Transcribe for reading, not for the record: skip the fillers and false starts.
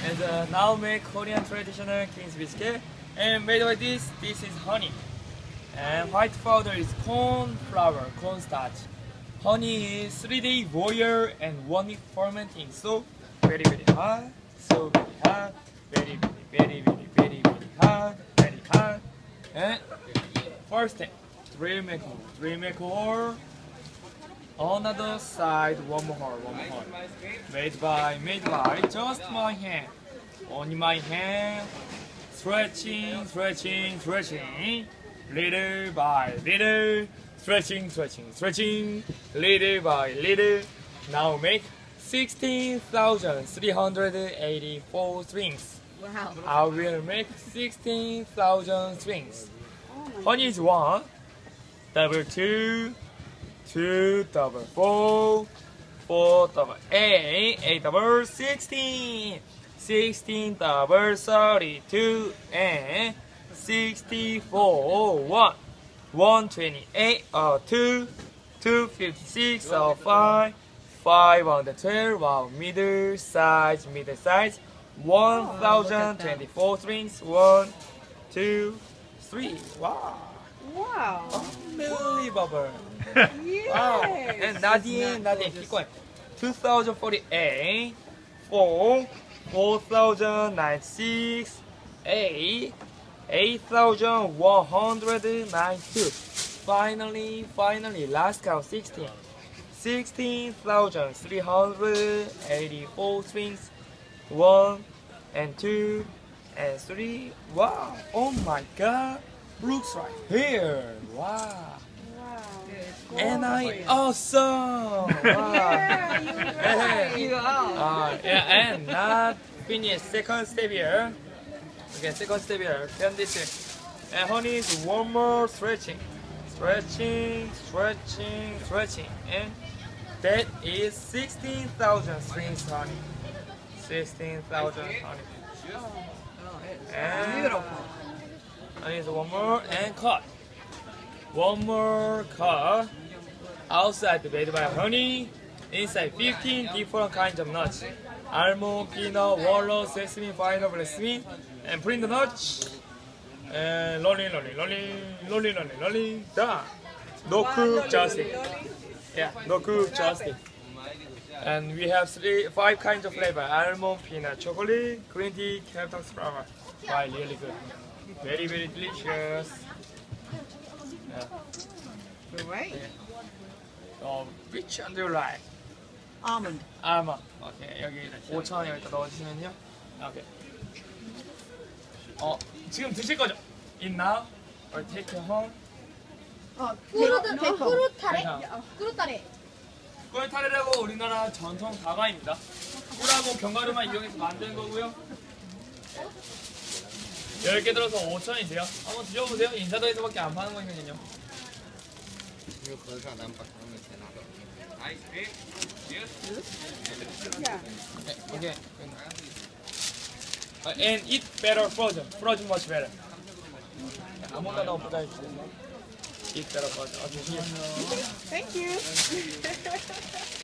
And now make Korean traditional king's biscuit. And made by this is honey. And white powder is corn flour, cornstarch. Honey is 3-day boil and 1 week fermenting. So very hard, so very hard, very hard, very hard. And first step, drill make hole. Another side, one more hole. Made by just my hand. Only my hand. Stretching. Little by little. Stretching. Little by little. Now make 16,384 strings. Wow. I will make 16,000 strings. Honey is 1, double 2, 2 double 4, 4 double 8, 8 double 16, 16 double 32, and 64, 1, 128, 2, 256, 5, 512, wow, middle size, 1,024 strings, 1, 2, 3, wow. Wow. Unbelievable. Yes. Wow. And Nadine, keep going. 2048, 4, 4,096, 8, 8,192. Finally, last count 16. 16,384 strings. 1 and 2 and 3. Wow. Oh my god. Looks right here. Wow. Wow. And I awesome. Wow. Yeah, you are. Yeah, and not finished. Second step here. Okay, second step here. Then this is. And honey is one more stretching. Stretching. And that is 16,000 strings honey. 16,000 honey. And Beautiful. I need one more and cut. One more cut. Outside made by honey. Inside 15 different kinds of nuts. Almond, peanut, walnut, sesame, pineapple, sesame. And print the nuts. And rolling. Done. No cook, just it. Yeah, no cook, just it. And we have 5 kinds of flavor. Almond, peanut, chocolate, green tea, cactus flower. Wow, really good. Very delicious. Yeah. Great. Which one do you like? Almond. 알몬드. 오케이, 여기 5,000원 여기다 넣어주시면요. 오케이. 지금 드실 거죠? In now or take it home? 꾸루타레. 꿀타레라고 우리나라 전통 다과입니다. 꿀하고 견과류만 이용해서 만든 거고요. 10개 들어서 5,000원이세요. 한번 드셔보세요. 인사동에서밖에 안 파는 거니까요. Yeah. Okay. And eat better frozen. Frozen much better. 아무거나 넣어 보자주세요. Eat better frozen. Thank you.